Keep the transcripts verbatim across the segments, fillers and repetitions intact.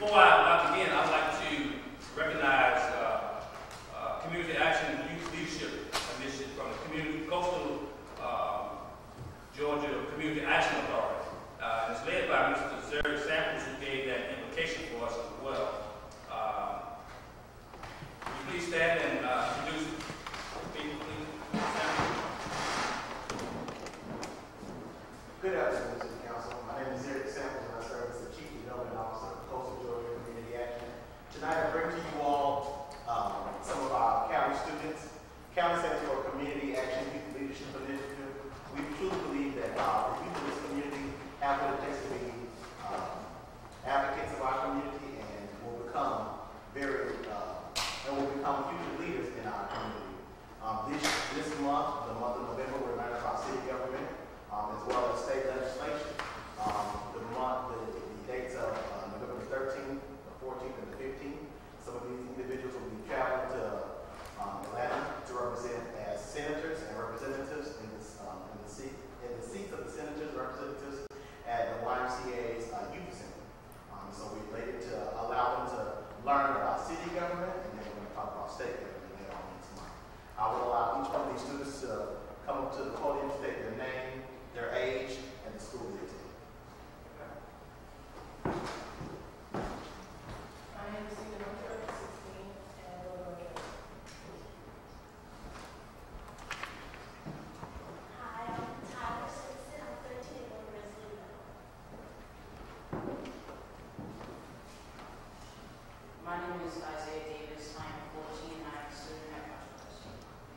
Before I begin, I'd like to recognize uh, uh, Community Action Youth Leadership Initiative from the Community Coastal uh, Georgia Community Action Authority. Uh, and it's led by Mister Zeri Samples, who gave that invitation for us as well. Uh, will you please stand and uh, introduce people, please? Good afternoon, City Council. My name is Zeri Samples, and I serve as the Chief Development Officer of Coastal Georgia Community Action. Tonight, I bring to you all um, some of our county students. County stands for Community Action Youth Leadership Initiative. We truly believe that uh, the youth of this community have what it takes to be uh, advocates of our community and will become very uh, and will become future leaders in our community. Um, this this month, the month of November, we're learning about city government um, as well as state legislation. Um, the month, the, the dates of uh, November thirteenth, the fourteenth, and the fifteenth. Some of these individuals will be traveling to um, Atlanta to represent as senators and representatives in this um, in the seat in the seats of the senators and representatives at the Y M C A's uh, Youth Assembly. Um, so we're elated to allow them to learn about city government, and then we're going to talk about state government later on this month. I will allow each one of these students to come up to the podium, state their name, their age, and the school they attend. My name is Stephen Hunter, I'm sixteen, and I live in Georgia. Hi, I'm Tyler Simpson. I'm thirteen and live in Rensselaer. My name is Isaiah Davis. I am fourteen and I am a student at Brunswick.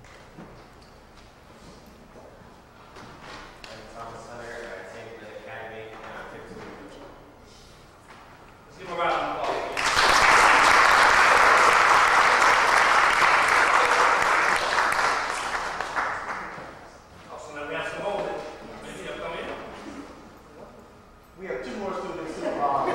I'm Thomas Hunter. I attend the academy and I'm fifteen. Let's give him a round of applause. Awesome. Now we have some more. Maybe they'll come in. We have two more students who um,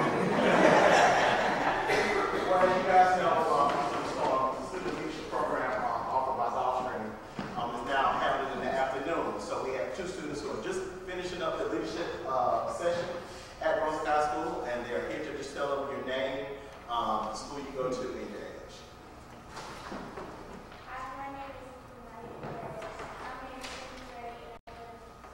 well, as you guys know, um, the student leadership program um, offered by Zalstring um, is now happening in the afternoon. So we have two students who are just finishing up the leadership uh, session at Brunswick High School, and they're here to just tell them your name, um, the school you go to, and your age. Hi, my name is Maddie Perez. I'm in second grade and I live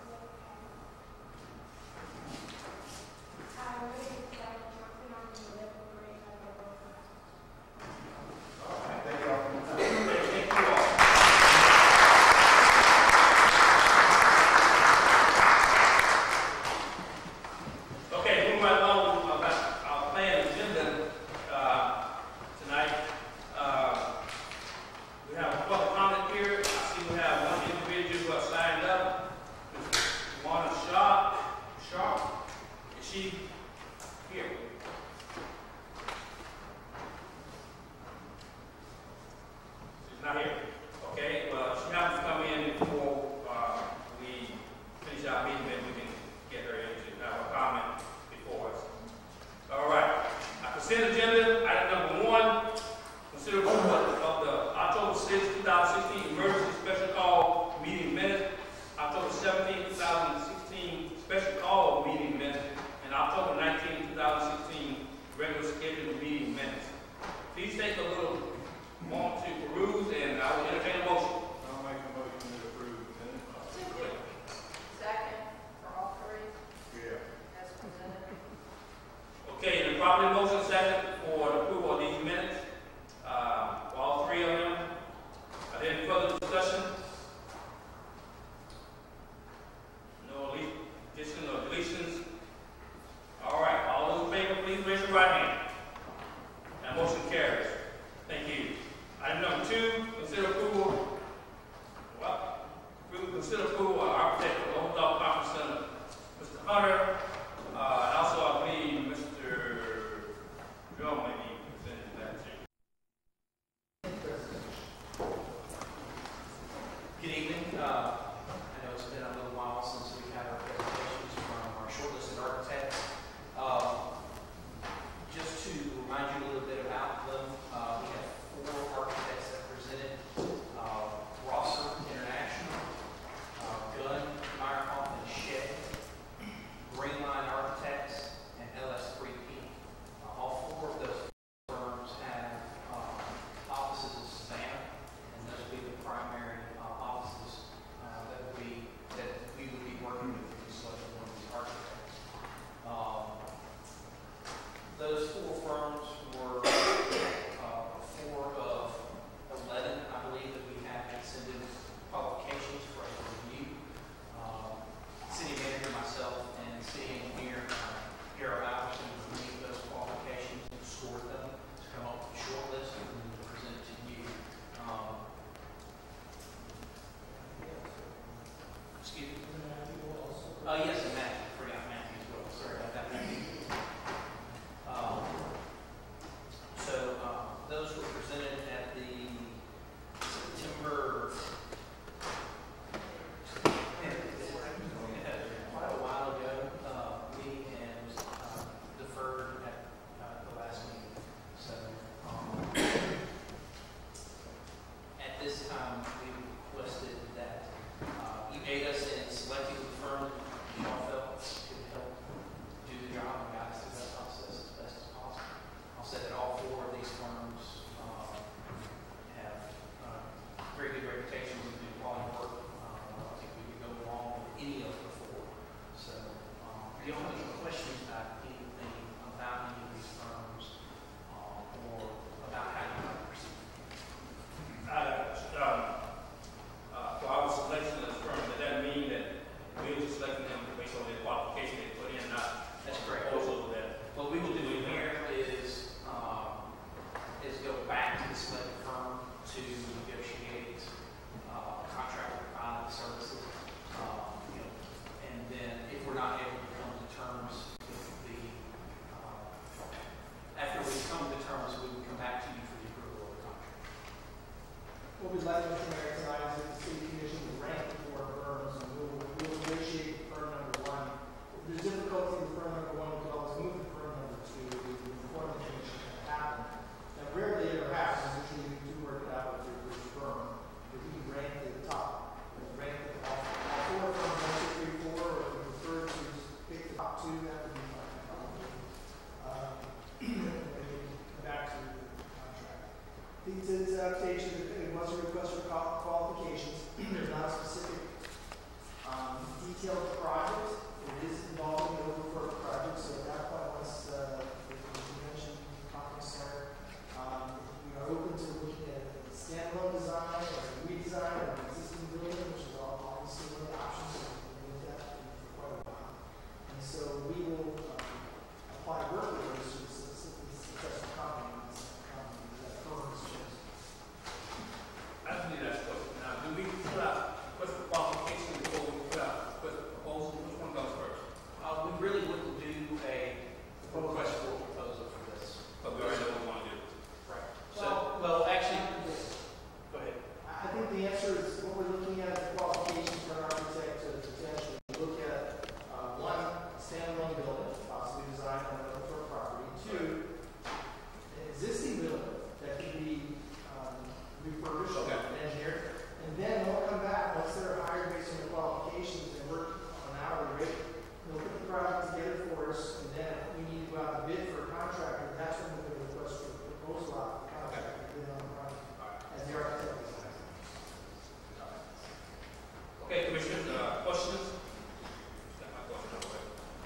in I'm really excited to be on the level grade and I live in All right, thank you all for your time. Thank you all. Okay, moving right along with our, our planned agenda uh, tonight. Uh, we have a public comment period. I see we have one individual who has signed up. Miz Juana Sharp. Sharp. Is she here? She's not here. Okay, well, she happens to come in before uh, we finish our meeting, then we can get her in to have a comment before us. All right. Our consent agenda, item number one, consider approval of the October sixth, two thousand sixteen emergency special call meeting minutes, October seventeenth, two thousand sixteen special call meeting minutes, and October nineteenth, two thousand sixteen regular scheduled meeting minutes. Please take a little moment to peruse, and I will entertain a motion. I'll make a motion to approve the minutes. Second, for all three, Yeah. as presented. Okay, the properly motion second for the approval of these minutes, uh, for all three of them. Are there any further discussion? No additions or deletions? All right, all those in favor, please raise your right hand. That motion carries. Thank you. Item number two, consider approval. What? Consider approval of architect of the Old Dog Conference Center, Mister Hunter. Uh, and also, I believe Mister Drum may be presenting that too. Good evening. Uh, I know it's been a little while since we've had our presentations from our shortlisted architects. Uh, just to remind you a little bit about them, uh, we have four architects that presented. Uh, Rosser International, uh, Gunn, Meyerhoff, and Shea, Green Line Architects, and L S three P. Uh, all four of those what we'd like to tonight tonight is that the city commission will rank the four firms, and we'll, we'll negotiate firm number one. If there's difficulty with firm number one, we can always move to firm number two, the employment change can happen. Now, rarely it ever happens, usually we do work it out with your, with your firm, but we can rank the top, rank the all, all four firms, one, two, three, four, or if we prefer to pick the top two, that would be fine, probably. Uh, and then come back to the contract. These applications, it was a request for qual- qualifications. There's not a specific um, detailed project. It is involving the overwork project, so at that point, once uh, the convention conference center, um, we are open to looking at a standalone design or a redesign of an existing building, which is all obviously one of the options that we've been looked at for quite a while. And so we will um, apply work orders to the successful company um, that firm is chosen. I believe that's what. Now, do we put out what's the qualification before we put out what's the proposal? Which one goes first? Uh, we really wouldn't do a request for proposal for this. But we already know what we want to do. Right. So, well, actually, go ahead. I think the answer is what we're looking at is qualifications for an architect to potentially look at uh, one, standalone building, possibly designed on another sort of property. Two, an existing building that could be um, refurbished Okay. and engineered. And then we'll come back, once they're hired based on the qualifications and work on an hourly rate, they'll put the project together for us, and then if we need to go out and bid for a contractor, that's when we're going to request for a proposal out for the contractor to bid on the project as the architect designs. Okay, Commissioners, uh, questions? Step my question away.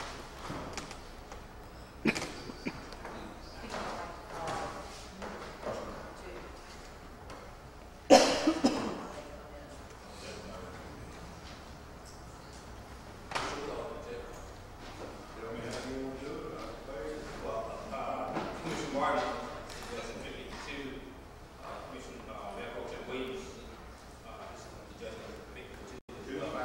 Well, uh, Commissioner Martin suggested fifty-two, uh, Commissioner, uh, Mayor Pro Tem Williams, uh, suggested fifty-two. Uh,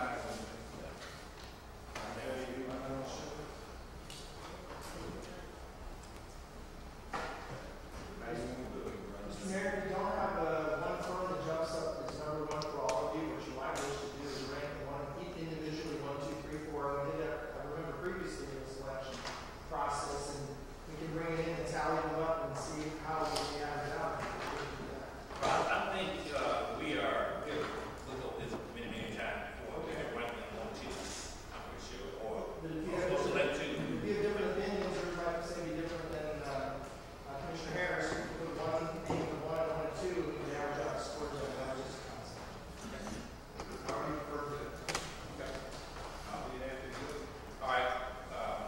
Mister Mayor, we don't have uh, one firm that jumps up as number one for all of you. What you might wish to do is rank one individually, one, two, three, four. We did that, I remember previously in the selection process, and we can bring it in and tally them up and see how we average out. Well, I think, uh, we are, we've looked over this many, many times before, we have ranked them one, two, I'm pretty sure, or, But if you or have, or select two. if you have different opinions, or might say be different than uh, uh, Commissioner Harris, you can put one, name of one, one, and two, and you can average out scores of that. Just a concept. All right, perfect. Okay. I'll be there to do it. All right, um,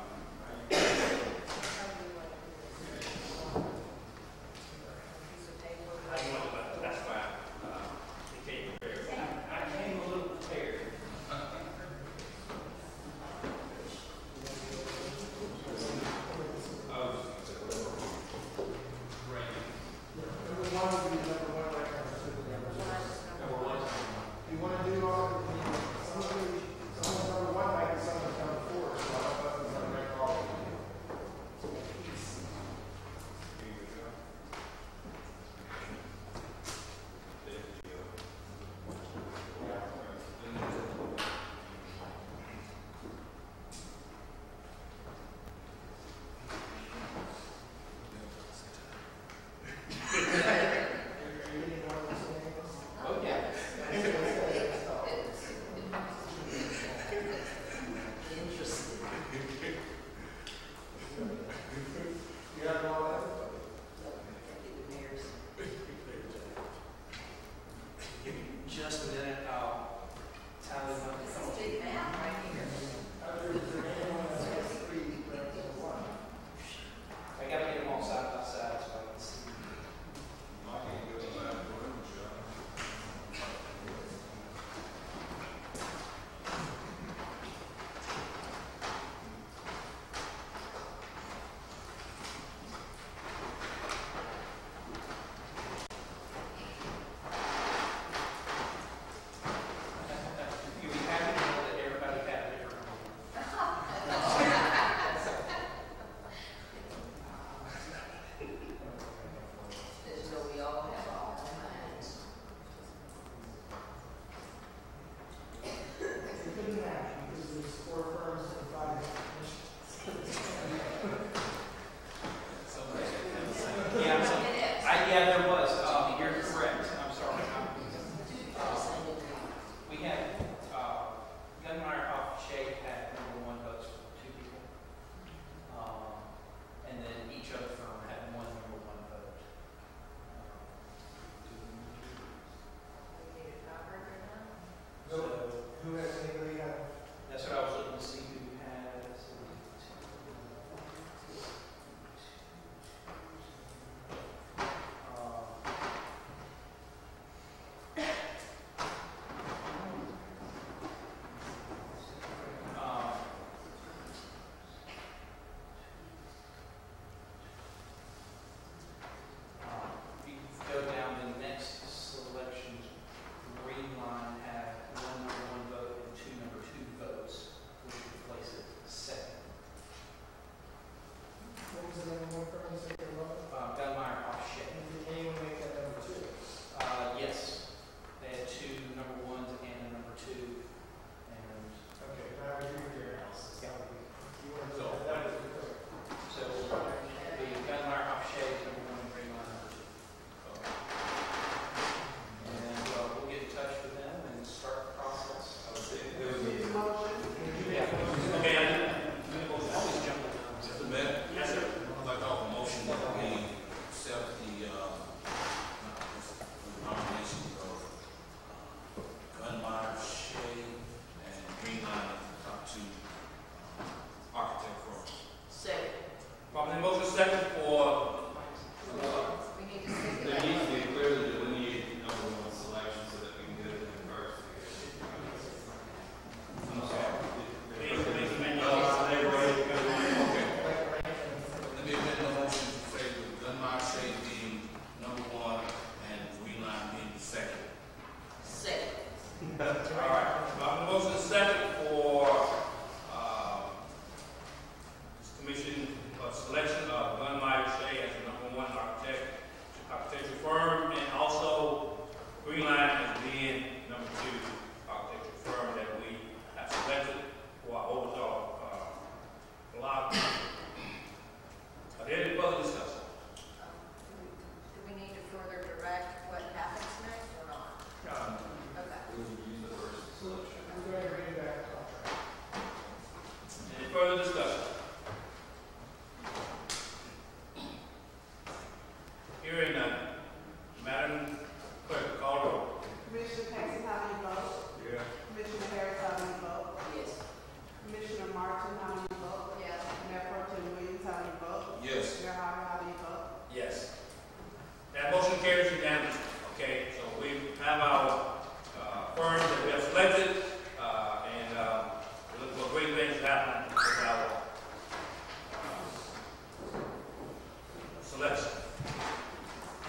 I want to, but that's fine. Uh, it came prepared. I came a little prepared. Oh, Number one would be number one, right number two would be number two. Number one. If you want to do all, I mean, somebody, someone's number one might be someone's number four, so I don't know if we're going to rank all of them. firm, and also Green Line as being number two architectural firm that we have selected for our overall uh, block. Are there any further discussion? Do we need to further direct what happens next or not? Um, Okay. So, I'm going to bring back the contract. Any further discussion? Hearing none. Madam Clerk, call the roll. Commissioner Casey, how do you vote? Yeah. Commissioner Harris, how do you vote? Yes. Commissioner Martin, how do you vote? Yes. Mayor Pro Tem Williams, how do you vote? Yes. Mayor Howard, how do you vote? Yes. That motion carries unanimously. Okay, so we have our uh, firms that we have selected, uh, and uh, we look for great things to happen with our uh, selection.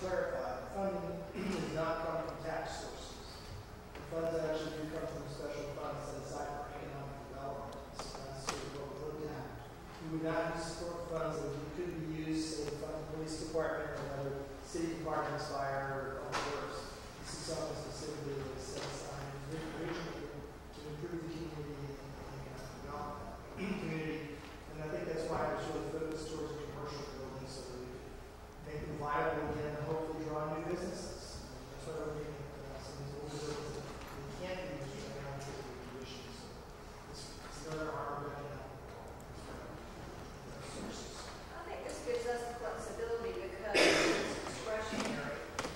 clarify, the funding is not coming from tax sources. The funds actually do come from a special fund set aside for economic development. So that's sort of what we're looking at. We would not use support funds that could be used, say, to fund the police department or another city department's fire or public works. This is something specifically that is set aside originally to improve the community and economic development community. And I think that's why we're sort of focused towards a commercial building so that we can make them viable again and hopefully draw new businesses. And that's why we're looking at uh, some of these older buildings that we can't be used right now because of the conditions. So it's, it's another arm of economic sources. I think this gives us flexibility because it's discretionary.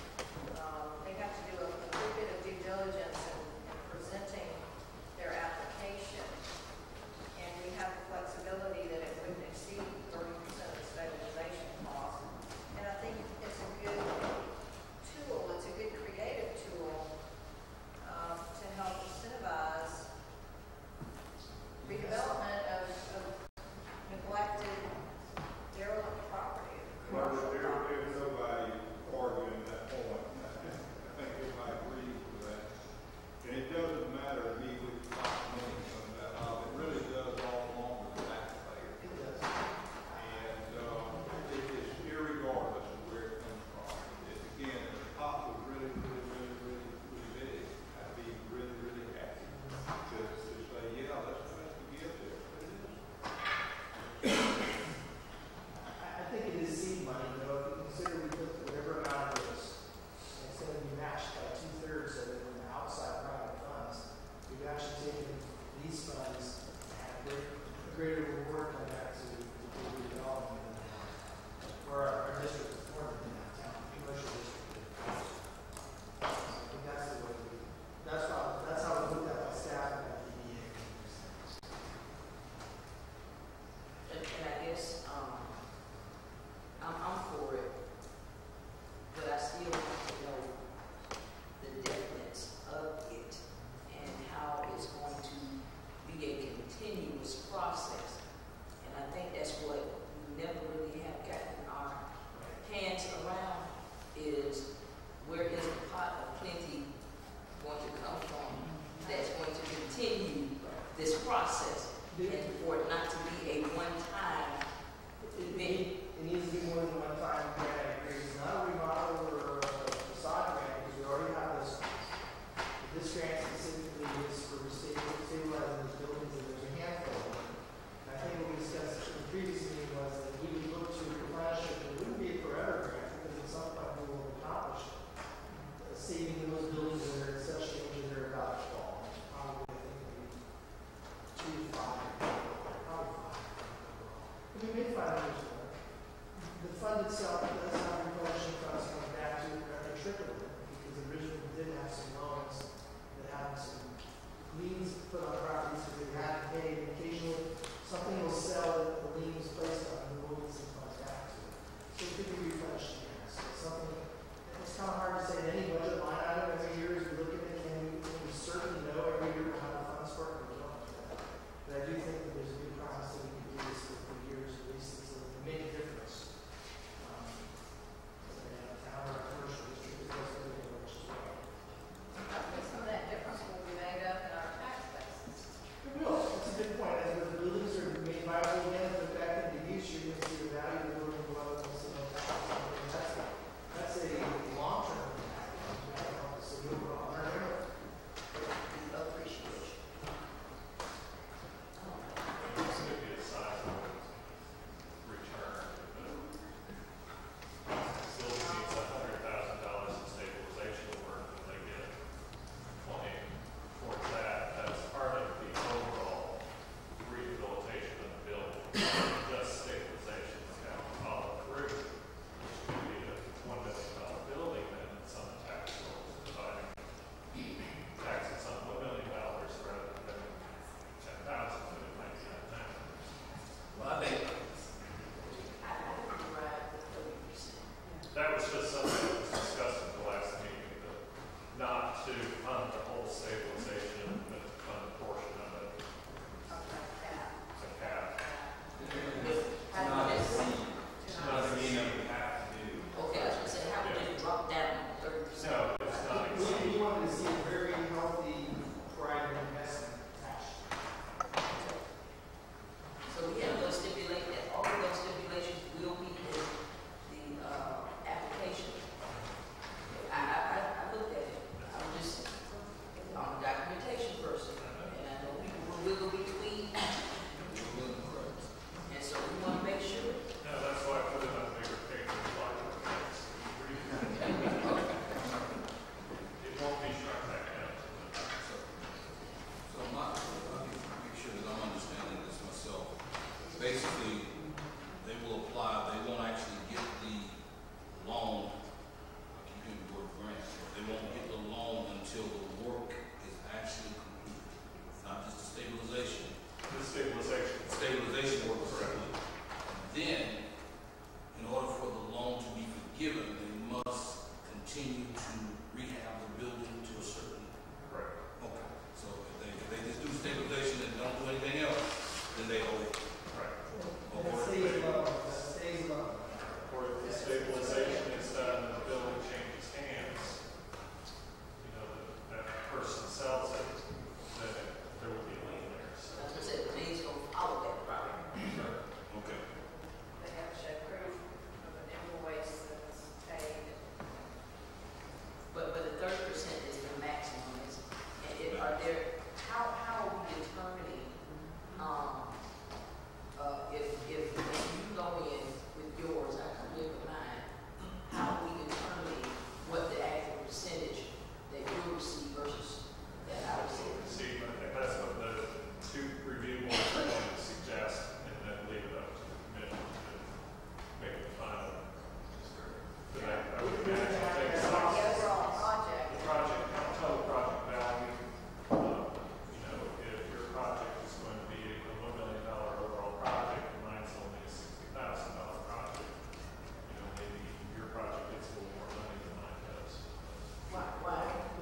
continue to rehab the building to a certain. Correct. Okay, so if they, if they just do stabilization and don't do anything else, then they owe. Right. That stays low, that stays low. Or if the stabilization is done and the building changes hands, you know, that person sells it, then there would be a lien there. So. That's what I said, the liens will follow that property. Okay. They have to show proof of an invoice that's paid. But, but the thirty percent is the maximum, is, and it, are there, how, how are we determining, um, uh, if, if, if you go in with yours, I come in with mine, how are we determining what the actual percentage that you receive versus that I receive? See, I think that's what the two review boards are going to suggest, and then leave it up to the commission to make the final. But I, I would imagine it takes The some. overall project. The project, total project value, um, you know, if your project is going to be a one million dollar overall project, and mine's only a sixty thousand dollar project, you know, maybe your project gets a little more money than mine does. Why, why?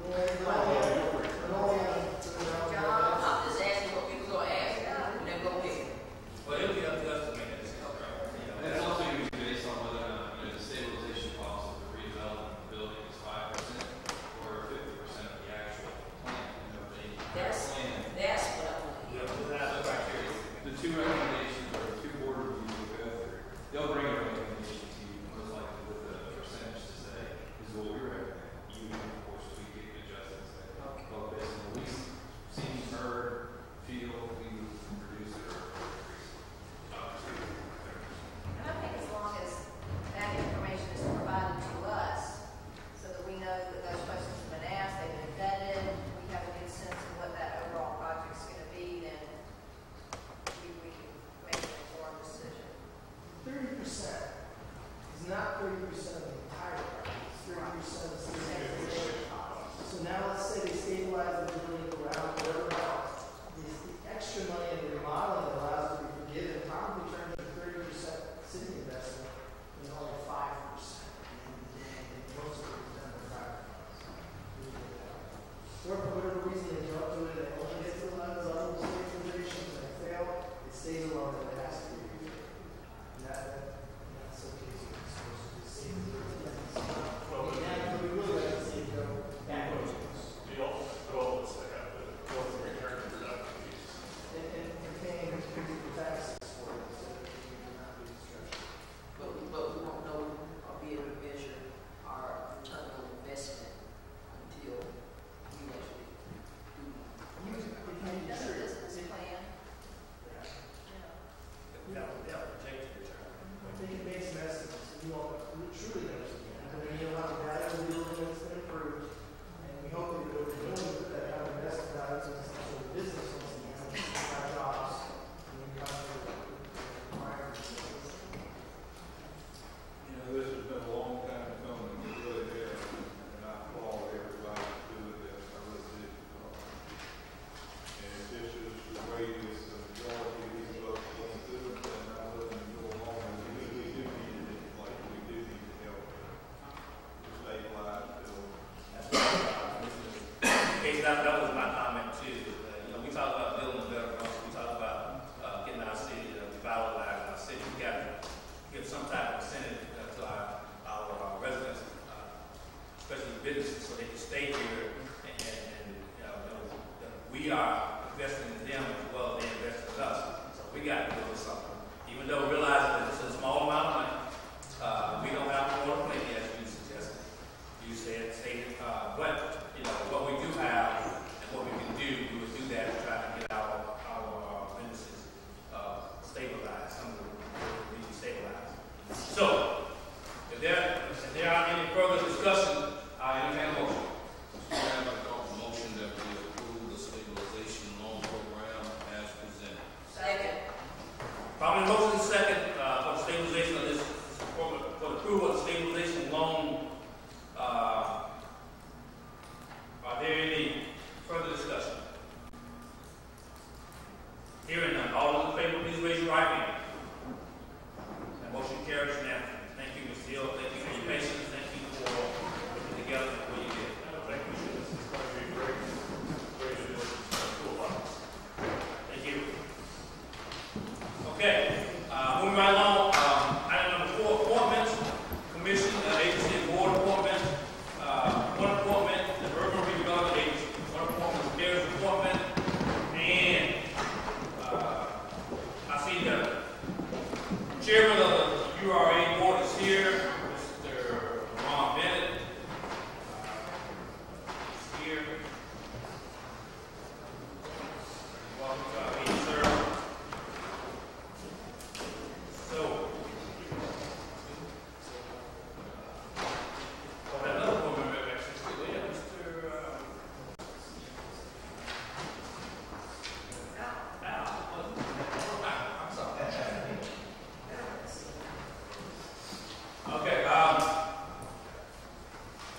John? I'm just asking what people gonna ask, and then go with it. But it'll be up to us to make that decision, right? You know, And it's also going to be based on whether or not, you know, the stabilization cost of the redevelopment of the building is five percent or fifty percent of the actual plan. You know, they That's, plan. that's what I want to you hear. know, that's the criteria. The two recommendations or the two board reviews will go through. They'll bring a recommendation to you, most likely with a percentage to say, this is what we recommend. You, of course, we get adjustments that go based on what we've seen, heard, feel, we reduce it or increase it. Obviously, And I think as long as that information is provided to us, so that we know that those questions have been asked, they've been vetted, we have a good sense of what that overall project's gonna be, then we, we can make an informed decision. Thirty percent is not thirty percent of the entire project, it's thirty percent of the stabilization cost. So now let's say they stabilize the building around whatever else, the extra money in the remodeling that allows it to be forgiven probably turns into thirty percent city investment and only five percent. And most of it is done by private funds. Or for whatever reason they don't do it, they only get to the other stabilizations and they fail, it stays alone and it has to be reviewed. And that, that, that's the case with this person, to see the Well, the, yeah, we really like to see it go backwards. the ultimate goal is to have the growth and return on production piece. And, and, and paying people taxes for it, so that we do not be distracted. But we, but we won't know or be able to measure our return on investment until we actually do. You, it can be That's a true. business plan, Yeah. you know. That would, that would take the return. They can make some estimates, and you all truly understand, and then you know how the value of the building has been improved, and we hope that we're doing with that, how to invest the value to the central business once again, and provide jobs, and we come to the requirements. You know, this has been a long time coming, it really has, and I applaud everybody to do it, that I really do. And if this is the way this the majority of these folks going to do it, then I'm willing to go along with it. We do need it, like, we do need to help to stabilize the building. Okay, that, that was my comment too. Uh, you know, we talk about building better roads, we talk about uh, getting our city, uh, revitalizing our city. We got to give some type of incentive uh, to our, our uh, residents, uh, especially businesses, so they can stay here. And, and, and you know, you know, we are investing in them as well as they invest in us. So we got to do something. Even though we realize that it's a small amount of money, uh, we don't have more to play as you suggested. You said, stated, uh, but you know, what we do have and what we can do, we would do that to try to get our, our uh, businesses uh, stabilized, some of them really stabilized. So, if there, if there are any further discussion, I entertain a motion. Mister Chairman, I call for motion that we approve the stabilization loan program as presented. Second. Probably motion second uh, for the stabilization of this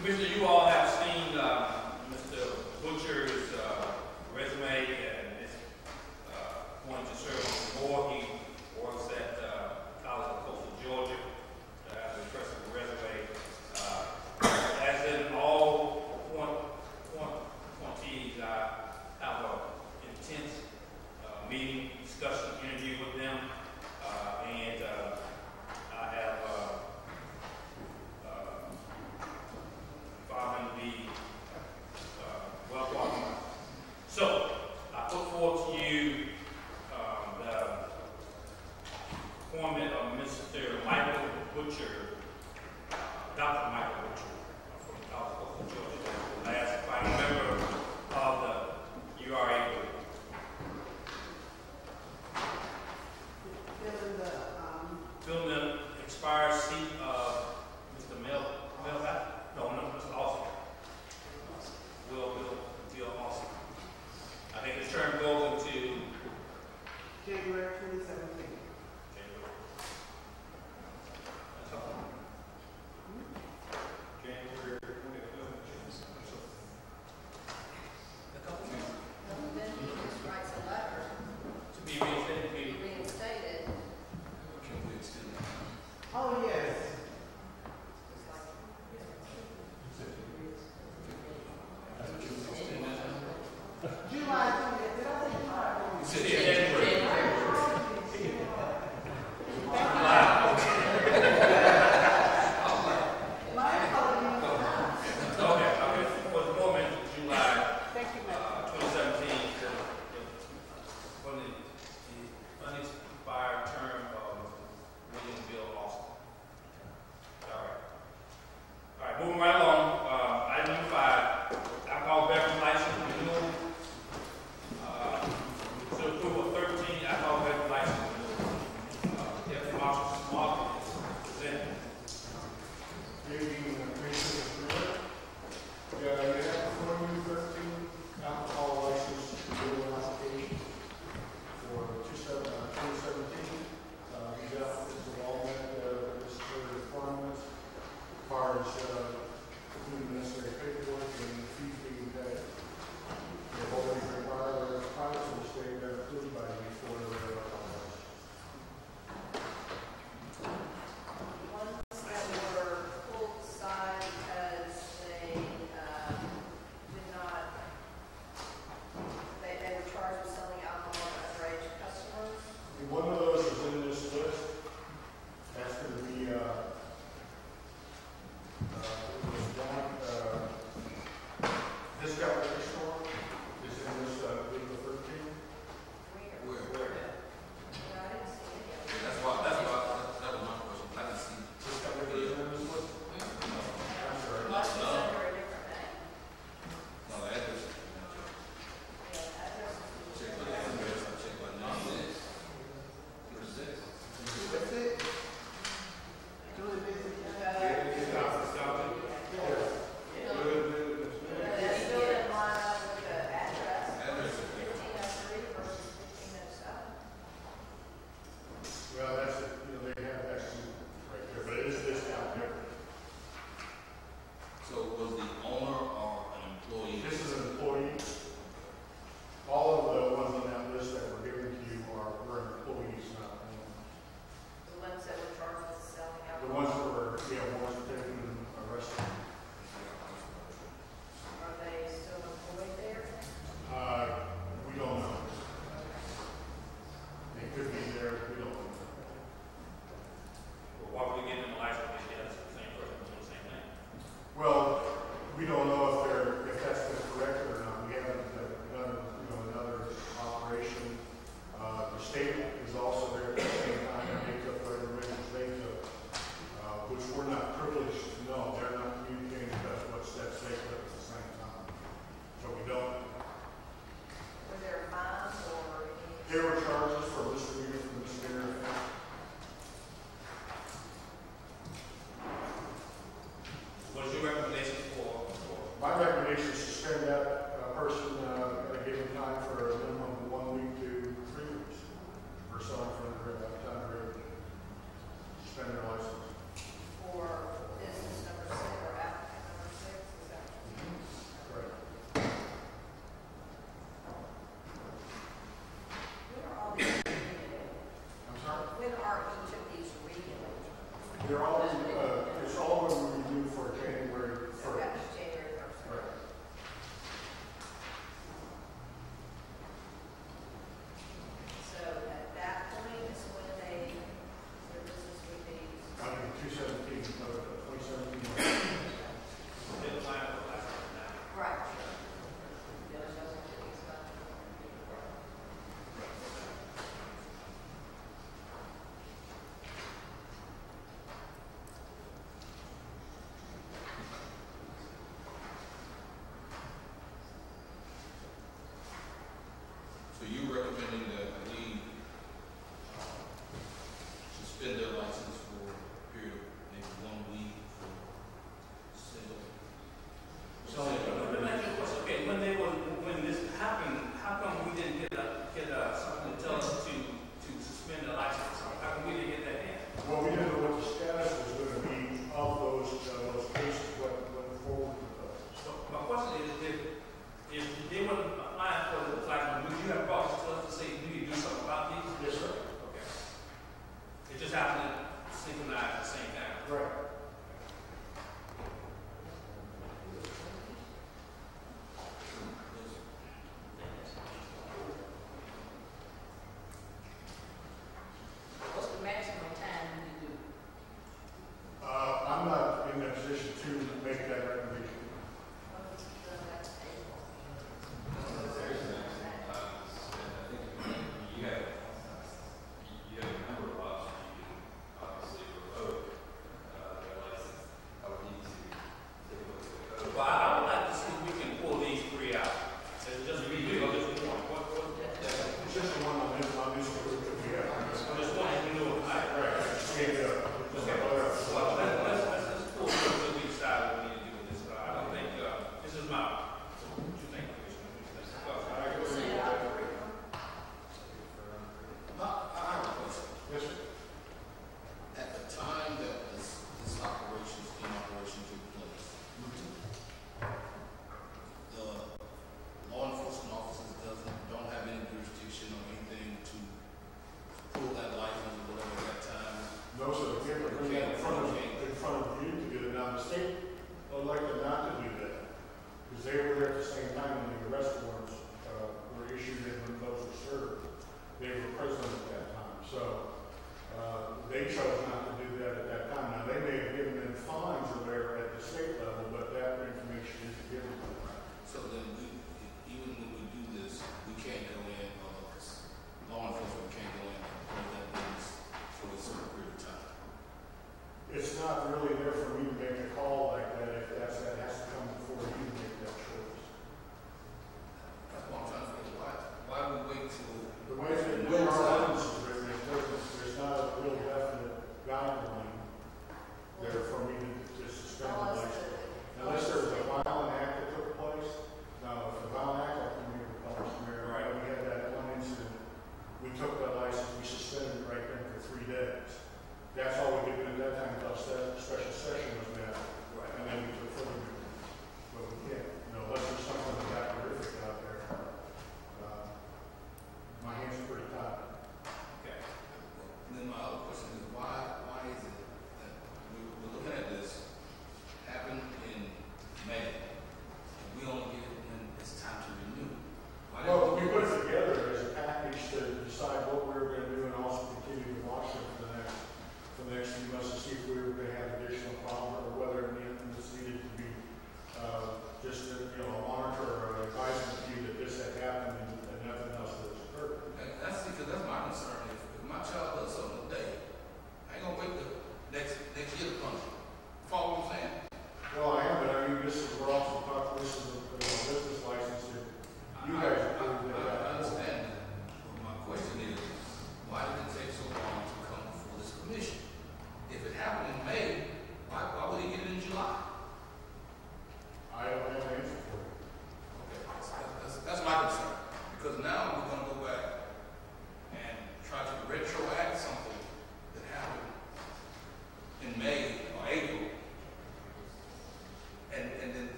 Commissioner, you all have seen uh, Mister Butcher's uh, resume and is uh, going to serve on the board. He works at uh, College of Coastal Georgia. Uh, has an impressive resume. Uh, as in all appoint, appoint, appointees, I have an intense uh, meeting, discussion, interview with them, uh, and uh, I have uh, uh, found him to be uh, well qualified. So, I put forth to you um, the appointment of Mister Michael Butcher, uh, Doctor Michael Butcher, uh, from the College of Coastal Georgia, the last final member of the U R A group. Filling the, um, Filling the expired seat of Mister Mel, Mel, no, no, Mister Austin. Will, Will, Will Austin. I think his term goes into January twenty seventeen. January. That's all. January twenty seventeen. A couple more. And then he just writes a letter To be reinstated, to be reinstated. Can we extend it? Oh, yes. It's like, July twentieth, did I say July? You said January. My apologies. Okay, okay, for the moment, July Thank you, ma'am. uh, twenty seventeen, when the, the unexpired term of William Bill Austin. All right. All right, moving right along, uh, item number five, alcohol beverage license renewal. Uh, to approve of thirteen alcohol beverage license renewal. Uh, Deputy Marshal Smart is presenting. Good evening, Commissioner Stewart. Yeah, you have before you thirteen alcohol license renewal application for two seven, uh, twenty seventeen. Uh, these applicants have all met, uh, necessary requirements as far as, uh, including necessary paperwork and fees being paid. They've already required our pilots in the state that are approved by you for their alcohol license. ones that were pulled aside because they, uh, did not, they, they were charged with selling alcohol to underage customers. And one of those is in this list. That's going to be, uh, uh, it was one, uh, this guy, store is in this, uh, legal thirteen. Where? Where? No, I didn't see any of them. That's why, that's why, that that was my question. I didn't see. This guy is in this list. I'm sorry. Unless it's No. under a different name. No, the address. Yeah, address is. Check my address, I check my name. What is this? That's it? Doing business. Stop, stop it. That's still in line up with the address, Address. fifteen oh three versus fifteen oh seven. Well, that's, it. You know, they have that right there, but it is this down here. So was the owner or an employee? This is an employee. All of the ones on that list that were given to you are, were employees, not owners. The ones that were charged with selling The alcohol. ones that were, yeah, ones taken and arrested. Are they still employed there? Uh, we don't know. They could be there, we don't know. Well, why would we give them a license if they have the same person doing the same thing? Well, we don't know if they're, if that's been corrected or not. We haven't uh, done, you know, another operation. Uh, the state is also there at the same time, and they took whatever measures they took, uh, which we're not privileged to know. They're not communicating with us what steps they took at the same time. So we don't. Were there fines or any? There were charges for misdemeanor, for misdemeanor offense. What is your recommendation for, for My recommendation is to suspend that uh, person uh, at a given time for a minimum of one week to three weeks for selling from the uh, town of Riverton. Suspend their license. For business number six or applicant number six?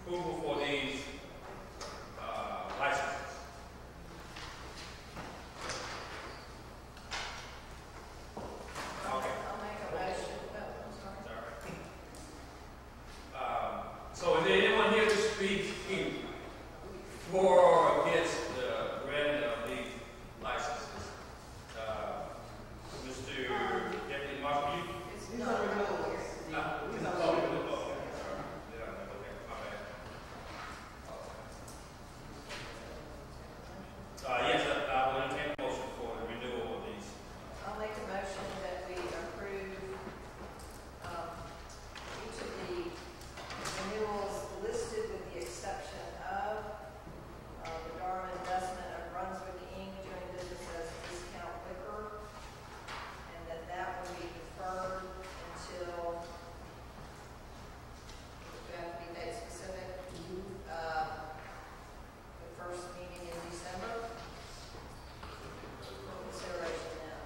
approval for these uh, licenses. I'll, Okay. I'll make a motion, oh, I'm sorry. Sorry. Um, so is there anyone here to speak for or against the granting of these licenses? Uh, Mister Deputy Marshal, you? It's These not are renewals. Huh? These Oh, are you- renewals. oh, okay, sorry. Yeah, okay, my bad. Uh, yes, I I will entertain a motion for the renewal of these. I'll make a motion that we approve, um, each of the renewals listed with the exception of, uh, the Dharma Investment of Brunswick Incorporated doing business as Discount Liquor, and that that will be deferred until, do I have to be date specific? Uh, the first meeting in December, for consideration now.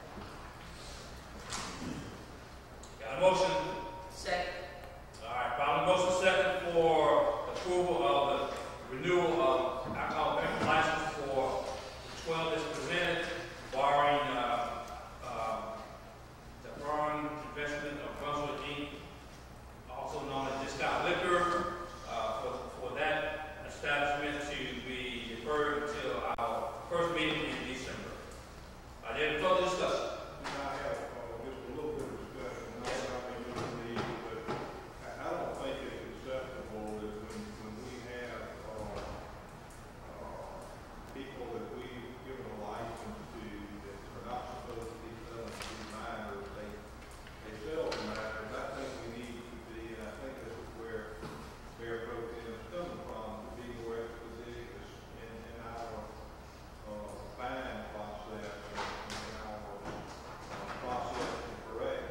Got a motion? Second. All right, following motion second for approval of the renewal of alcohol beverage license for twelve is presented, barring, uh, uh, the foreign investment of Brunswick Incorporated, also known as Discount Liquor, uh, for, for that establishment to be deferred until our first meeting in December. Are there any further discussion? And I have, uh, just a little bit of discussion, not about any of these, but I, I don't think it's acceptable that when, when we have, uh, uh, people that we've given a license to that are not supposed to be selling to minors, they, they sell to minors. I think we need to be, and I think this is where Mayor Pro Tem is coming from, to be more expeditious in, in our, uh, buying process and in our, uh, process to correct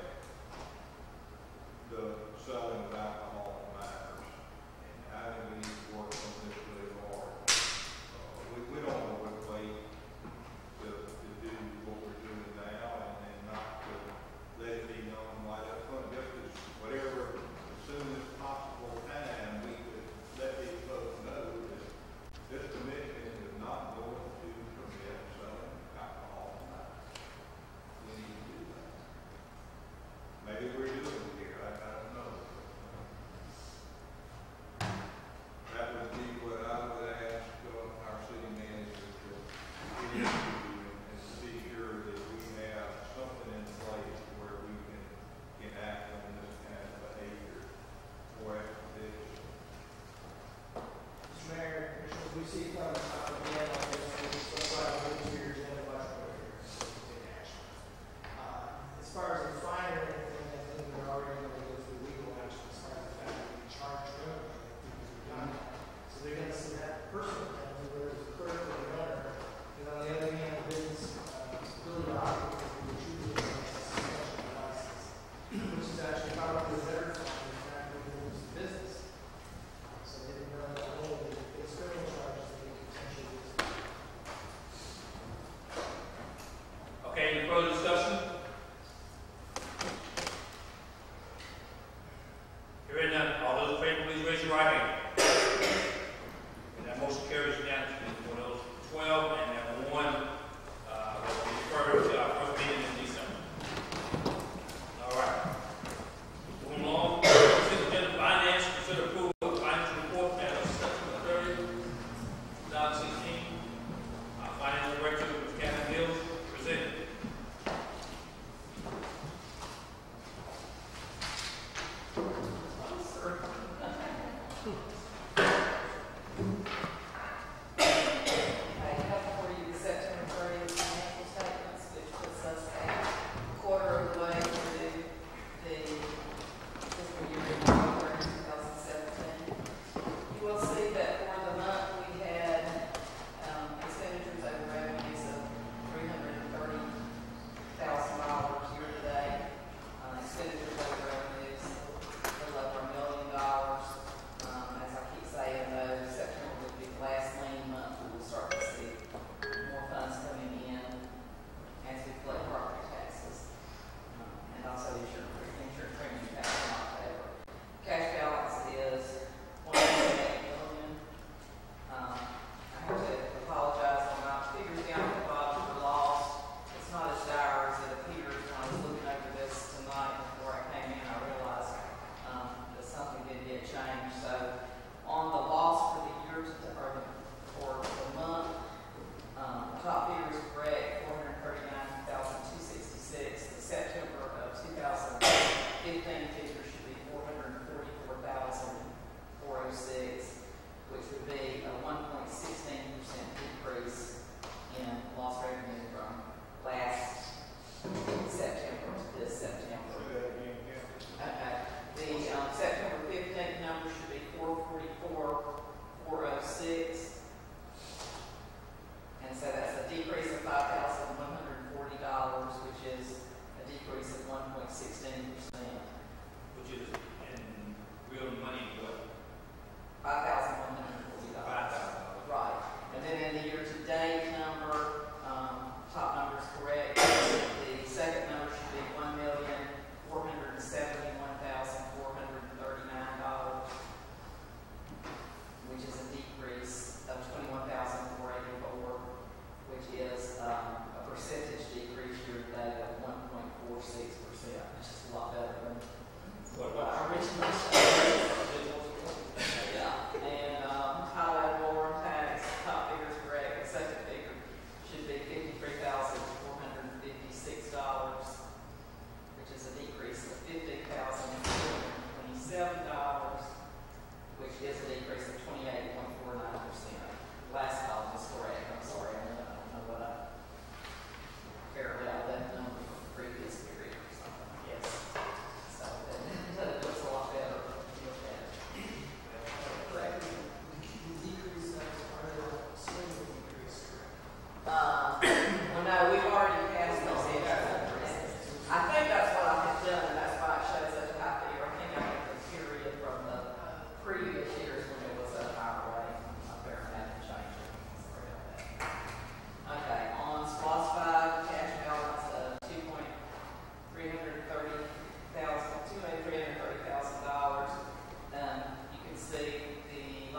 the selling of alcohol to minors. And I think we need to work on this really hard. Uh, we, we don't know what way to, to do what we're doing now and, and not to let it be known right up front, just as whatever, as soon as possible time, we could let these folks know that this commission is not going to permit selling alcohol to minors. We need to do that. Maybe we're doing it here, I, I don't know. That would be what I would ask uh, our city manager to get into and to be sure that we have something in place where we can enact on this kind of behavior more expeditiously. Mister Mayor, Commissioners, we see coming time again on this, that's why I'm going to years in the last quarter here, so we take action. Uh, as far as the fine or anything, I think we're already going to go through legal action as far as the fact that we charge criminally, because we've done that. So they're going to see that personal penalty, whether it's the clerk or the owner, and on the other hand, the business, uh, ability to operate, if we choose to suspension of license, which is actually probably the better fine, in fact, when we lose the business. So they didn't know that only it's criminal charges, they could potentially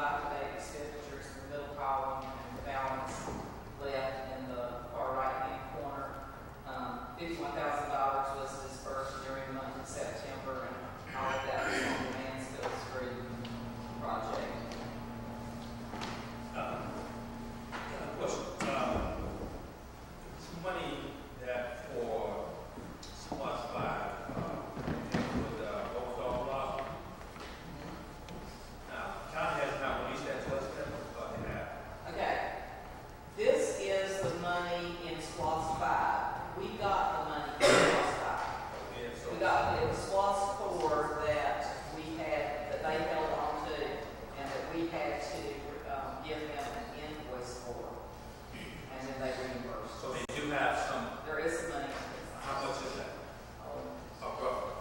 life-to-date expenditures in the middle column and the balance left in the far right-hand corner. Um, fifty-one thousand dollars was dispersed during the month of September, and all of that was on the Mansfield Street project. Uh, question, um, some money that for spots by, uh, with, uh, both dog block. Now, county has not released that to us, but they have. Okay, this is the money in SPOS five. We got the money in SPOS five. Yeah, so. We got, it was SPOS four that we had, that they held on to, and that we had to, um, give them an invoice for. And then they reimbursed. So they do have some, There is some money. in this. how much is that? Oh, Oh, roughly.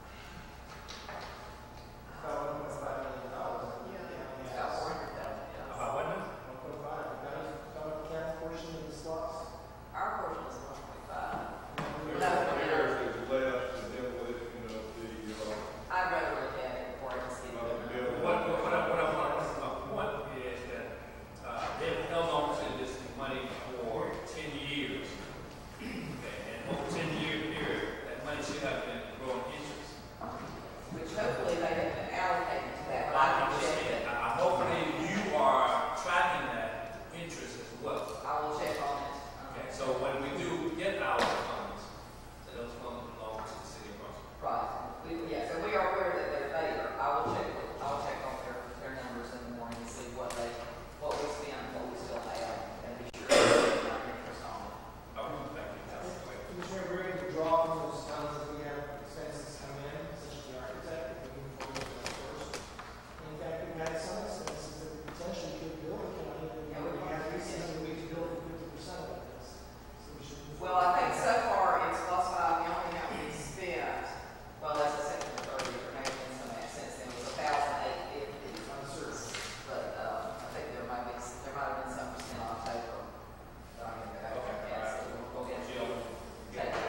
About one point five million dollars. it's about four hundred thousand, yeah. About what now? One point five, that was, that was the county portion of the slots. Our portion is one point five. There's, No, no, no. there's less than demolition of the, uh, I'd rather look at it before I see of the it. building. What, what, what I, what I want, my point is that, uh, they've held on to this money for ten years. Okay, and over ten year period, that money should have been growing interest. Which hopefully they have been allocated to that, but I I can check understand, it. I, I hopefully you are tracking that interest as well. I will check on it. Okay, so when we do get our funds, then those funds belong to the city of Brunswick. Right. We, yeah, so we are aware that they're there. I will check, with- I will check on their, their numbers in the morning and see what they, what we spend, what we still have, and be sure to get our interest on it. Okay, thank you. That's the way. Commissioner, we're going to draw from those funds as we have expenses come in, such as the architect, if we move forward with that first. In fact, we've had some expenses that we potentially could bill the county, that Yeah, we we have probably recently, can. we could bill for fifty percent of this. So we should move Well, I forward. think so far in SPOS five, the only amount we spent, well, that's a second or third year, maybe in some that since then, was a thousand eight fifty. Uncertain. But, uh, I think there might be, there might have been some in October. That I'm gonna go back Okay, and all guess, right. so we'll go ahead and Jill, take it.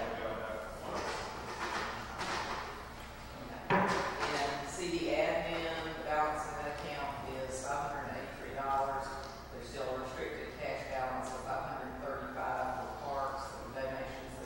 And C D admin, the balance in that account is five hundred and eighty-three dollars. There's still a restricted cash balance of five hundred and thirty-five for parks, and donations and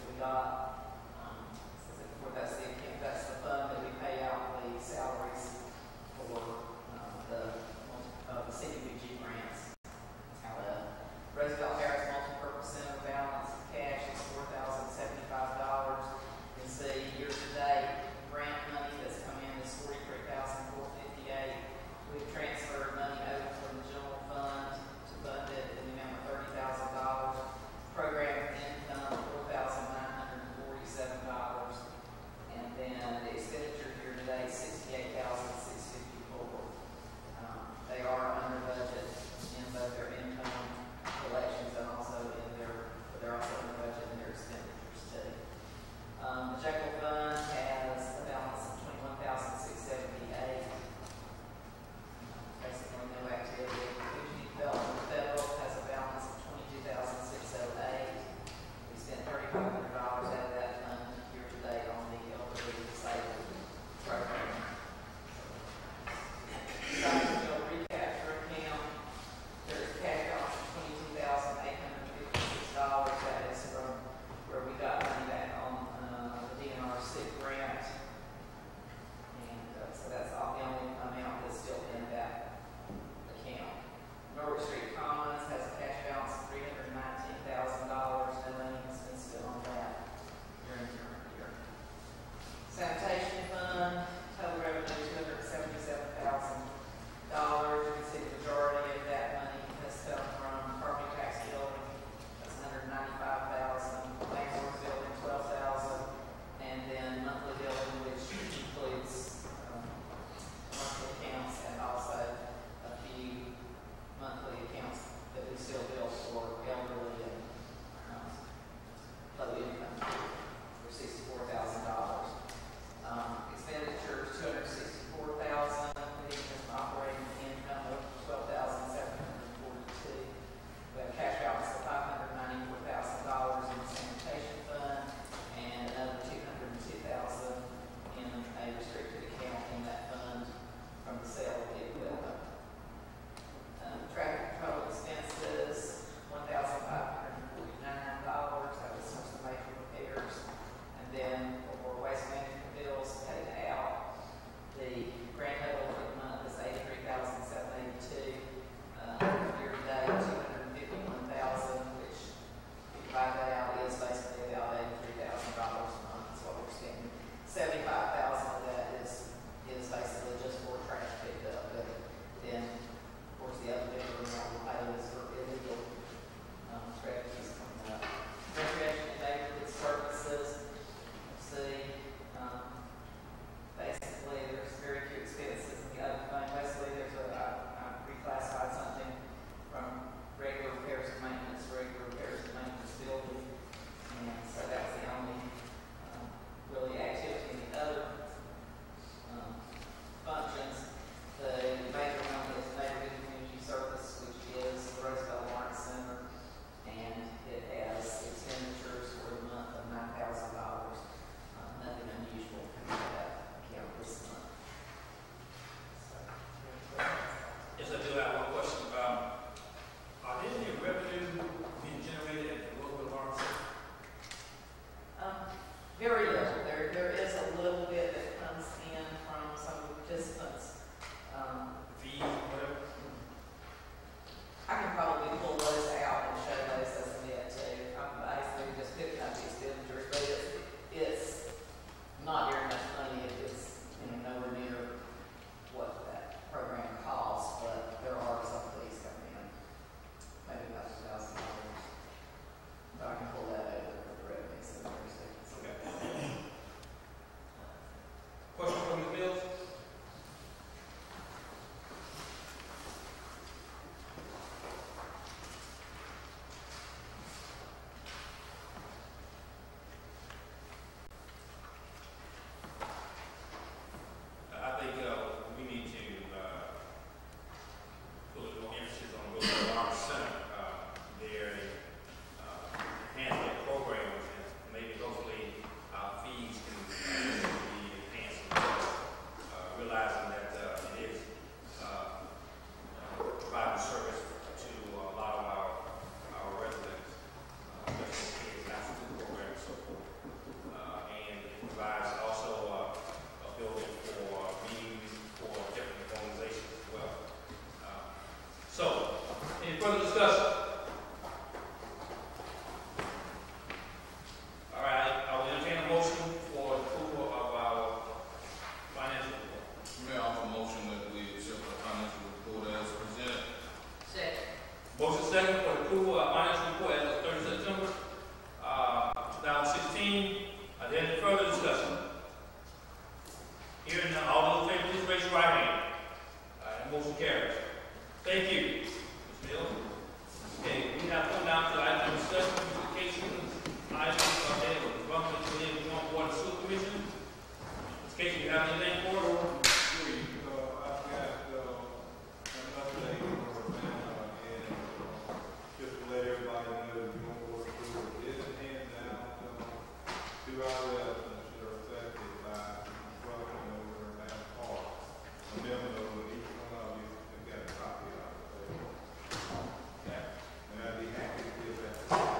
further discussion? All right, I will entertain a motion for approval of our financial report. May I offer a motion that we accept the financial report as presented? Second. Motion second for approval of financial report as of thirtieth September, uh, two thousand sixteen. Are there any further discussion? Hearing none, all those in favor, please raise your right hand. All right, motion carries. Thank you, Miz Mills. Okay, we have come down to item number seven, communications, items of the Brunswick City Joint Water and Sewer Commission. Miz Casey, you have anything for us? Three, uh, I've got, uh, an update for, uh, and, uh, just to let everybody know, the joint water sewer is handed out, uh, to our residents that are affected by construction over in that park. A memo with each one of you have got a copy of it. Okay. And I'd be happy to give that to you.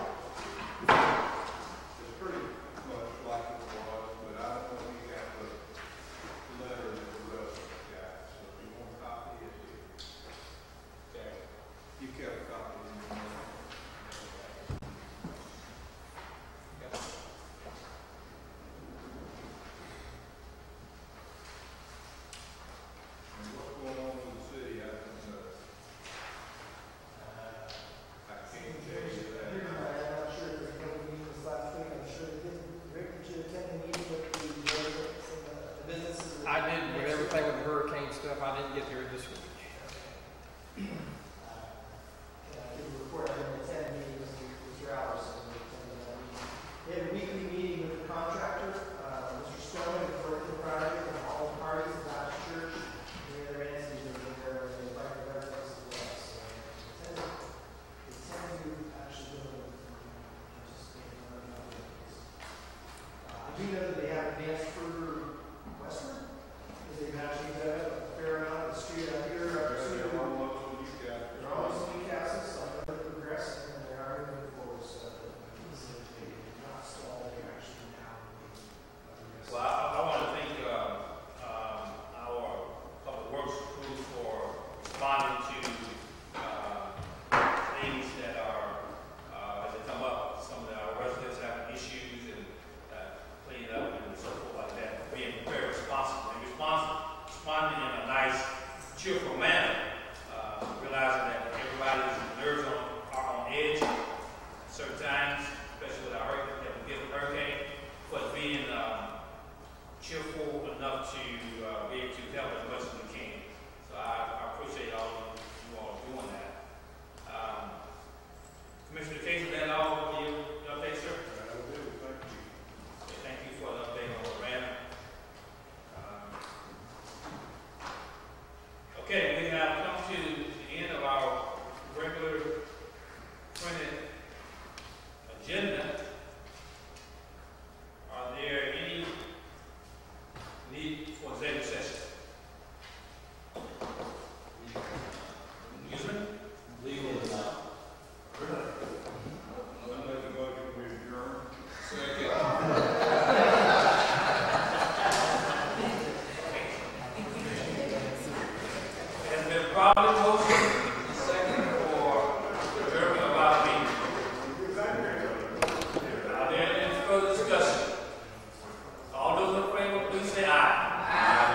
It's pretty much like it was, but I don't know if you got the letter that the residents got, so if you want a copy, it's here. Okay. You kept a copy in your mail. And what's going on with the city, I don't know. I can't tell you that. I'm not sure if there's no meeting this last week, I'm sure they did. Rick, did you attend the meeting with the residents and the the businesses? I did, with everything with the hurricane stuff, I didn't get there this week. Uh, yeah, I did report, I didn't attend the meeting with Mister Allison. We attended that meeting. We had a weekly meeting with the contractor, uh, Mister Stone, and the working project, and all parties of that church, and the other entities that were there, and they invited the residents as well. So, they tend to, they tend to actually go and participate in other activities. Uh, I do know that they have advanced further westward, because they've actually done a fair amount of the street out here. up to- They're almost what you got. They're almost Newcastle, so I know they're progressing, and they are moving forward, so it's they did not stall, they're actually now moving. uh, Well, I, I want to thank um, um, our public works crew for responding to uh, things that are, uh, as they come up. Some of our residents having issues and uh, cleaning up and so forth like that. Being very responsible and responsible, responding in a nice, cheerful manner. Uh, realizing that everybody's nerves on, are on edge at certain times, especially with our hurricane, that we get with hurricane, but being um, cheerful enough to uh, be able to help as much as we can. So I, I appreciate all of you all doing that. Um, Commissioner Casey, that all for you, update, sir? That'll do, thank you. Okay, thank you for the update on the ramp. Um, Okay, we have come to the end of our regular printed agenda. Are there any need for executive session? Excuse me? Legal is not. I'll make a motion we adjourn. Second. Has been probably motion second for adjournment of our meeting. Are there any further discussion? All those in favor, please say aye. Aye.